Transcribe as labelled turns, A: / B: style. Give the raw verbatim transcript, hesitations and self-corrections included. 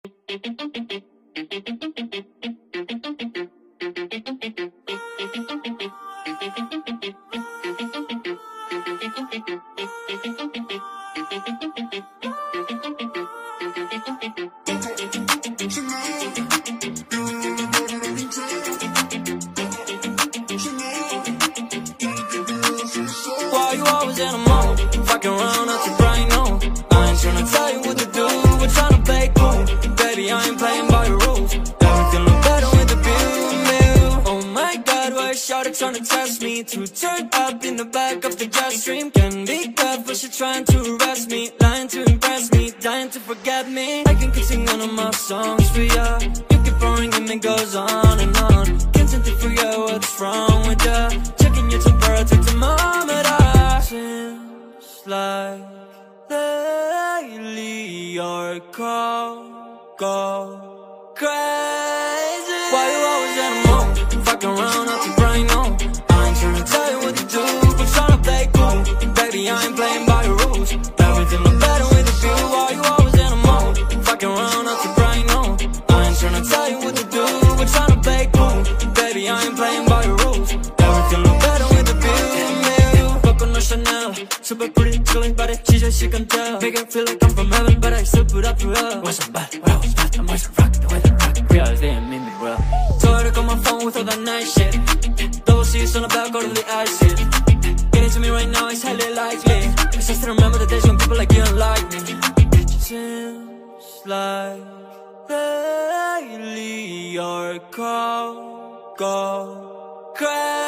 A: Why you always in a mode? Fucking around out your brain, no. I ain't tryna tell you what to do, we're tryna play cool. Baby, I ain't playing by the rules. Everything look better with the view. Oh my god, why is Shawty tryna test me? To turn up in the back of the jet stream. Can't be careful, she trying to arrest me. Lying to impress me, dying to forget me. I can keep singing one of my songs for ya. You keep boring and it goes on and on. Can't seem to forget what's wrong with ya. Checking your temperature thermometer. Seems like lately you're cold, go crazy. Why you always in a mode? Fucking around out your brain, no. I ain't tryna tell you what to do, but tryna play cool. Baby, I ain't playing by the rules. Everything look better with a view. Why you always in a mode? Fucking around out your brain, no. I ain't tryna tell you what to do, but tryna play cool. Baby, I ain't playing by the rules. Everything look better with a view. Chanel, super pretty, chilling body, she said she can tell. Make it feel like I'm from heaven, but I still put up to hell. Was I'm bad, well I was bad, I'm always rock the way they rock. Realize they ain't mean me well. Told her to call my phone with all that nice shit. Double C's on the back, go to the acid. Getting to me right now is highly likely, cause I still remember the days when people like you don't like me. Seems like lately you're cold, go crazy.